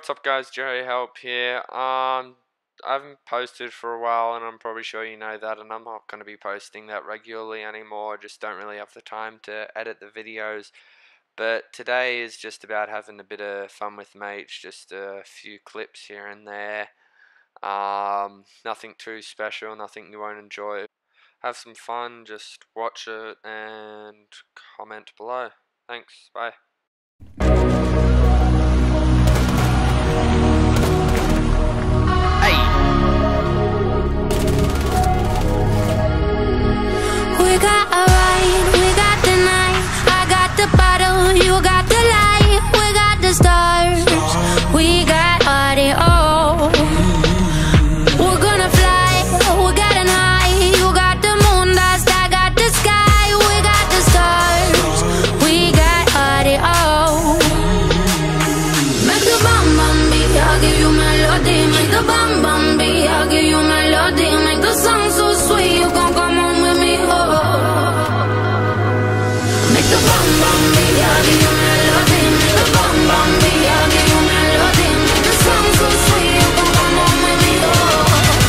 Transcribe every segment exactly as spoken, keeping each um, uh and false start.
What's up guys, Joey Help here. Um, I haven't posted for a while and I'm probably sure you know that, and I'm not going to be posting that regularly anymore. I just don't really have the time to edit the videos. But today is just about having a bit of fun with mates, just a few clips here and there. Um, nothing too special, nothing you won't enjoy. Have some fun, just watch it and comment below. Thanks, bye. We got a ride, we got the night. I got the bottle, you got the light. We got the stars, we got audio. We're gonna fly, we're getting high. You got the moon dust, I got the sky. We got the stars, we got audio. Make the bum bum beat, I'll give you melody. Make the bum bum beat, I'll give you melody. Make the song so sweet, you gon' come on with me, oh. Make the bum bum beat, I'll give you melody. Make the bum bum beat, I'll give you melody. Make the song so sweet, you gon' come on with me, oh.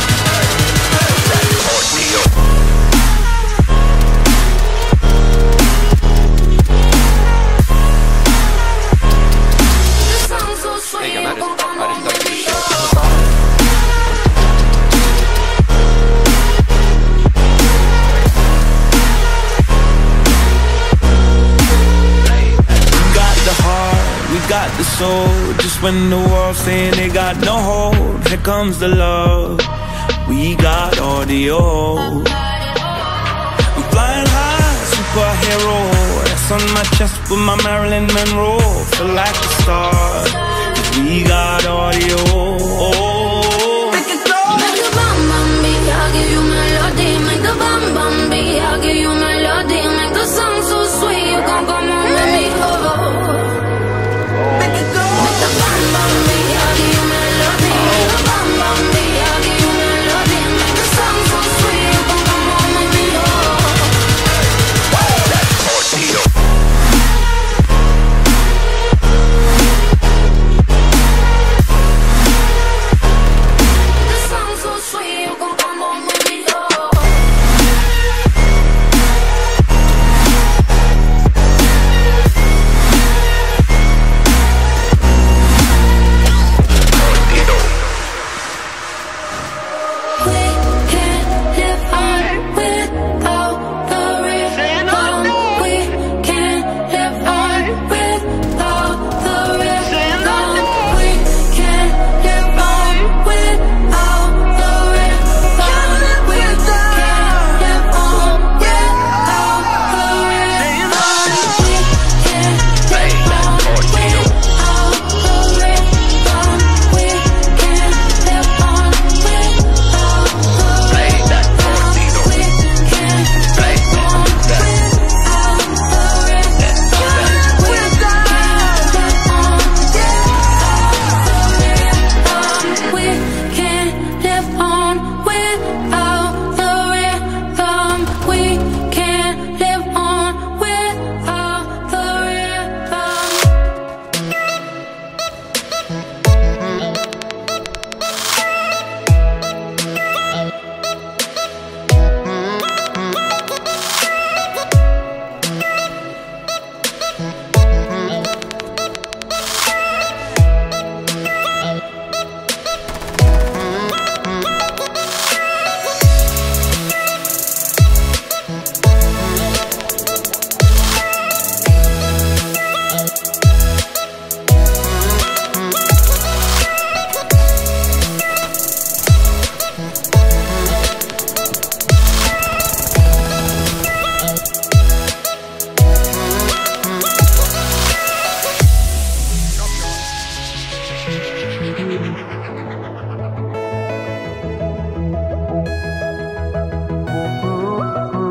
The song so sweet, you gon' come on with me, oh. Got the soul, just when the world's saying they got no hold. Here comes the love, we got audio. I'm flying high, superhero. That's on my chest with my Marilyn Monroe. Feel like a star, 'cause we got audio. Make it go! Make the bum bum beat, I'll give you melody. Make the bum bum beat, I'll give you melody. Make the song so sweet, you gon' come on with me, oh.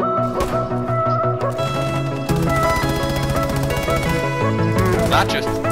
Not just